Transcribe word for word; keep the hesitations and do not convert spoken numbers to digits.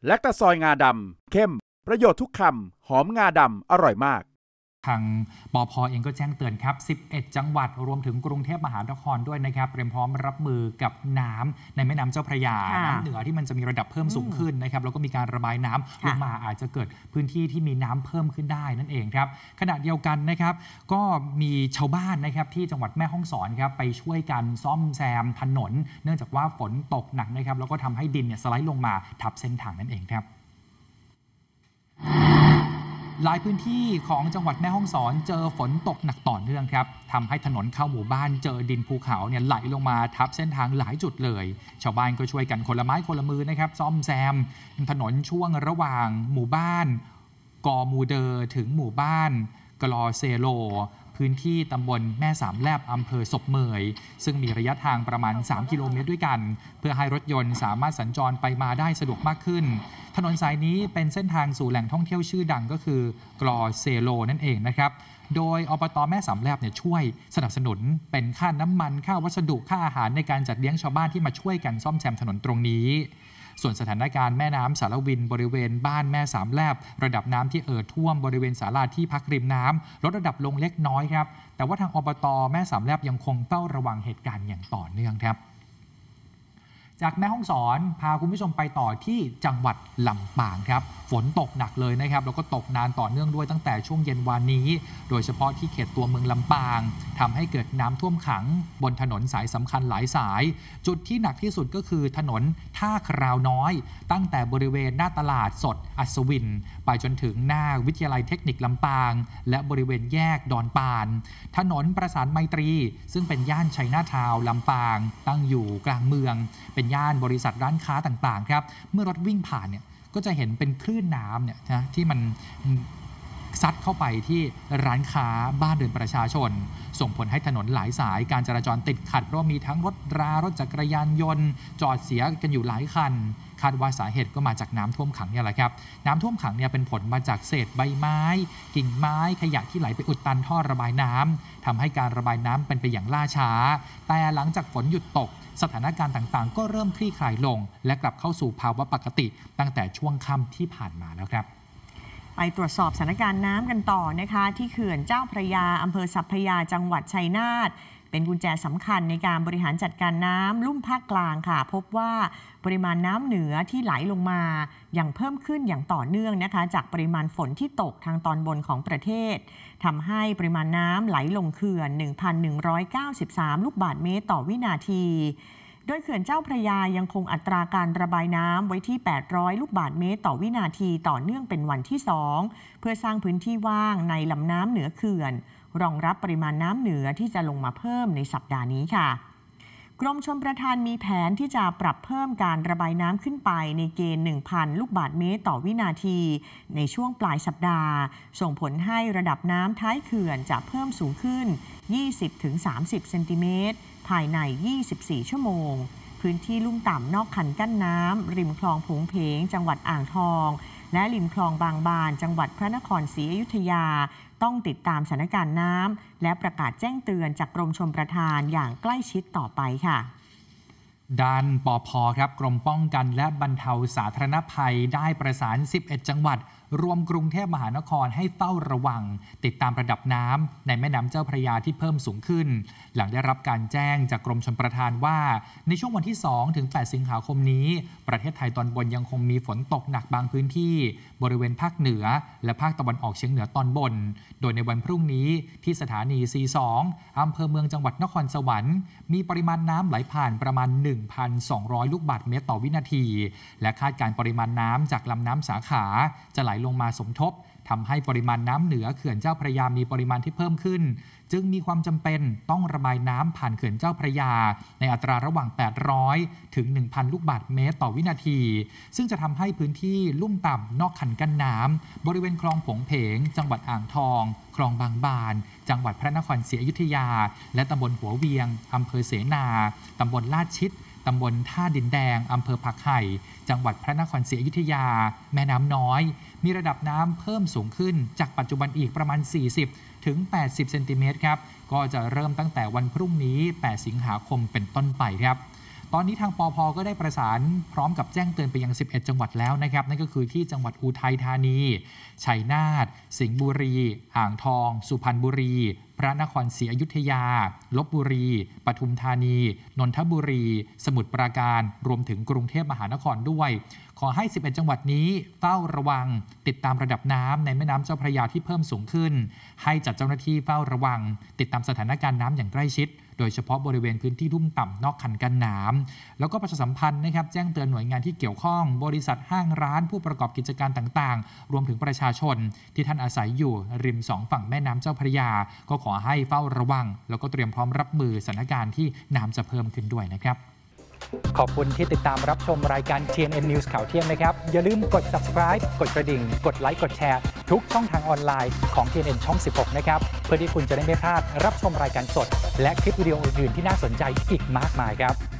แลคตาซอยงาดำเข้มประโยชน์ทุกคำหอมงาดำอร่อยมากทางปภ.เองก็แจ้งเตือนครับสิบเอ็ดจังหวัดรวมถึงกรุงเทพมหานครด้วยนะครับเตรียมพร้อมรับมือกับน้ำในแม่น้ำเจ้าพระยาน้ำเหนือที่มันจะมีระดับเพิ่มสูงขึ้นนะครับแล้วก็มีการระบายน้ำลงมาอาจจะเกิดพื้นที่ที่มีน้ำเพิ่มขึ้นได้นั่นเองครับขณะเดียวกันนะครับก็มีชาวบ้านนะครับที่จังหวัดแม่ฮ่องสอนครับไปช่วยกันซ่อมแซมถนนเนื่องจากว่าฝนตกหนักนะครับแล้วก็ทำให้ดินเนี่ยสไลด์ลงมาทับเส้นทางนั่นเองครับหลายพื้นที่ของจังหวัดแม่ฮ่องสอนเจอฝนตกหนักต่อเนื่องครับทำให้ถนนเข้าหมู่บ้านเจอดินภูเขาเนี่ยไหลลงมาทับเส้นทางหลายจุดเลยชาวบ้านก็ช่วยกันคนละไม้คนละมือนะครับซ่อมแซมถนนช่วงระหว่างหมู่บ้านกอมูเดอร์ถึงหมู่บ้านกลอเซโลพื้นที่ตำบลแม่สามแลบอำเภอศพเมยซึ่งมีระยะทางประมาณสามกิโลเมตรด้วยกันเพื่อให้รถยนต์สามารถสัญจรไปมาได้สะดวกมากขึ้นถนนสายนี้เป็นเส้นทางสู่แหล่งท่องเที่ยวชื่อดังก็คือกลอเซโลนั่นเองนะครับโดยอบต.แม่สามแลบเนี่ยช่วยสนับสนุนเป็นค่าน้ำมันค่าวัสดุค่าอาหารในการจัดเลี้ยงชาวบ้านที่มาช่วยกันซ่อมแซมถนนตรงนี้ส่วนสถานการณ์แม่น้ำสารวินบริเวณบ้านแม่สามแลบระดับน้ำที่เอ่อท่วมบริเวณศาลาที่พักริมน้ำลดระดับลงเล็กน้อยครับแต่ว่าทางอบต.แม่สามแลบยังคงเฝ้าระวังเหตุการณ์อย่างต่อเนื่องครับจากแม่ฮ่องสอนพาคุณผู้ชมไปต่อที่จังหวัดลำปางครับฝนตกหนักเลยนะครับแล้วก็ตกนานต่อเนื่องด้วยตั้งแต่ช่วงเย็นวานนี้โดยเฉพาะที่เขตตัวเมืองลำปางทำให้เกิดน้ำท่วมขังบนถนนสายสำคัญหลายสายจุดที่หนักที่สุดก็คือถนนท่าคราวน้อยตั้งแต่บริเวณหน้าตลาดสดอัศวินไปจนถึงหน้าวิทยาลัยเทคนิคลำปางและบริเวณแยกดอนปานถนนประสานไมตรีซึ่งเป็นย่านชัยนาทาวน์ลำปางตั้งอยู่กลางเมืองเป็นย่านบริษัทร้านค้าต่างๆครับเมื่อรถวิ่งผ่านเนี่ยก็จะเห็นเป็นคลื่นน้ำเนี่ยนะที่มันซัดเข้าไปที่ร้านค้าบ้านเรือนประชาชนส่งผลให้ถนนหลายสายการจราจรติดขัดเพราะมีทั้งรถรารถจักรยานยนต์จอดเสียกันอยู่หลายคันคาดว่าสาเหตุก็มาจากน้ำท่วมขังเนี่ยแหละครับน้ำท่วมขังเนี่ยเป็นผลมาจากเศษใบไม้กิ่งไม้ขยะที่ไหลไปอุดตันท่อระบายน้ำทำให้การระบายน้ำเป็นไปอย่างล่าช้าแต่หลังจากฝนหยุดตกสถานการณ์ต่างๆก็เริ่มคลี่คลายลงและกลับเข้าสู่ภาวะปกติตั้งแต่ช่วงค่ำที่ผ่านมาแล้วครับไปตรวจสอบสถานการณ์น้ำกันต่อนะคะที่เขื่อนเจ้าพระยาอำเภอสัพพยาจังหวัดชัยนาทเป็นกุญแจสำคัญในการบริหารจัดการน้ำลุ่มภาคกลางค่ะพบว่าปริมาณน้ำเหนือที่ไหลลงมาอย่างเพิ่มขึ้นอย่างต่อเนื่องนะคะจากปริมาณฝนที่ตกทางตอนบนของประเทศทำให้ปริมาณน้ำไหลลงเขื่อน หนึ่งพันหนึ่งร้อยเก้าสิบสาม ลูกบาศก์เมตรต่อวินาทีโดยเขื่อนเจ้าพระยายังคงอัตราการระบายน้ำไว้ที่แปดร้อยลูกบาศก์เมตรต่อวินาทีต่อเนื่องเป็นวันที่สองเพื่อสร้างพื้นที่ว่างในลำน้ำเหนือเขื่อนรองรับปริมาณน้ำเหนือที่จะลงมาเพิ่มในสัปดาห์นี้ค่ะกรมชลประทานมีแผนที่จะปรับเพิ่มการระบายน้ำขึ้นไปในเกณฑ์ หนึ่งพัน ลูกบาศก์เมตรต่อวินาทีในช่วงปลายสัปดาห์ส่งผลให้ระดับน้ำท้ายเขื่อนจะเพิ่มสูงขึ้น ยี่สิบถึงสามสิบ เซนติเมตรภายใน ยี่สิบสี่ ชั่วโมงพื้นที่ลุ่มต่ำนอกคันกั้นน้ำริมคลองผงเพงจังหวัดอ่างทองและริมคลองบางบานจังหวัดพระนครศรีอยุธยาต้องติดตามสถานการณ์น้ำและประกาศแจ้งเตือนจากกรมชลประทานอย่างใกล้ชิดต่อไปค่ะด้านปภ.ครับกรมป้องกันและบรรเทาสาธารณภัยได้ประสานสิบเอ็ดจังหวัดรวมกรุงเทพมหานครให้เฝ้าระวังติดตามระดับน้ำในแม่น้ำเจ้าพระยาที่เพิ่มสูงขึ้นหลังได้รับการแจ้งจากกรมชลประทานว่าในช่วงวันที่สองถึงแปดสิงหาคมนี้ประเทศไทยตอนบนยังคงมีฝนตกหนักบางพื้นที่บริเวณภาคเหนือและภาคตะวันออกเฉียงเหนือตอนบนโดยในวันพรุ่งนี้ที่สถานี ซี สอง อำเภอเมืองจังหวัดนครสวรรค์มีปริมาณน้ำไหลผ่านประมาณ หนึ่งพันสองร้อย ลูกบาศก์เมตรต่อวินาทีและคาดการณ์ปริมาณน้ำจากลำน้ำสาขาจะไหลลงมาสมทบทำให้ปริมาณน้ำเหนือเขื่อนเจ้าพระยามีปริมาณที่เพิ่มขึ้นจึงมีความจำเป็นต้องระบายน้ำผ่านเขื่อนเจ้าพระยาในอัตราระหว่างแปดร้อยถึง หนึ่งพัน ลูกบาศก์เมตรต่อวินาทีซึ่งจะทำให้พื้นที่ลุ่มต่ำนอกคันกั้นน้ำบริเวณคลองผงเพงจังหวัดอ่างทองคลองบางบานจังหวัดพระนครศรีอยุธยาและตำบลหัวเวียงอำเภอเสนาตำบลลาดชิดตำบลท่าดินแดงอำเภอผักไห่จังหวัดพระนครศรีอยุธยาแม่น้ำน้อยมีระดับน้ำเพิ่มสูงขึ้นจากปัจจุบันอีกประมาณสี่สิบถึงแปดสิบเซนติเมตรครับก็จะเริ่มตั้งแต่วันพรุ่งนี้แปดสิงหาคมเป็นต้นไปครับตอนนี้ทางปภ.ก็ได้ประสานพร้อมกับแจ้งเตือนไปยังสิบเอ็ดจังหวัดแล้วนะครับนั่นก็คือที่จังหวัดอุทัยธานีชัยนาทสิงห์บุรีอ่างทองสุพรรณบุรีพระนครศรีอยุธยาลพบุรีปทุมธานีนนทบุรีสมุทรปราการรวมถึงกรุงเทพมหานครด้วยขอให้สิบเอ็ดจังหวัดนี้เฝ้าระวังติดตามระดับน้ำในแม่น้ำเจ้าพระยาที่เพิ่มสูงขึ้นให้จัดเจ้าหน้าที่เฝ้าระวังติดตามสถานการณ์น้ำอย่างใกล้ชิดโดยเฉพาะบริเวณพื้นที่ลุ่มต่ำนอกคันกั้นน้ำแล้วก็ประชาสัมพันธ์นะครับแจ้งเตือนหน่วยงานที่เกี่ยวข้องบริษัทห้างร้านผู้ประกอบกิจการต่างๆรวมถึงประชาชนที่ท่านอาศัยอยู่ริมสองฝั่งแม่น้ำเจ้าพระยาก็ขอให้เฝ้าระวังแล้วก็เตรียมพร้อมรับมือสถานการณ์ที่น้ำจะเพิ่มขึ้นด้วยนะครับขอบคุณที่ติดตามรับชมรายการ ที เอ็น เอ็น News ข่าวเที่ยงนะครับอย่าลืมกด Subscribe กดกระดิ่งกดไลค์กดแชร์ทุกช่องทางออนไลน์ของ ที เอ็น เอ็น ช่อง สิบหกนะครับเพื่อที่คุณจะได้ไม่พลาดรับชมรายการสดและคลิปวิดีโออื่นๆที่น่าสนใจอีกมากมายครับ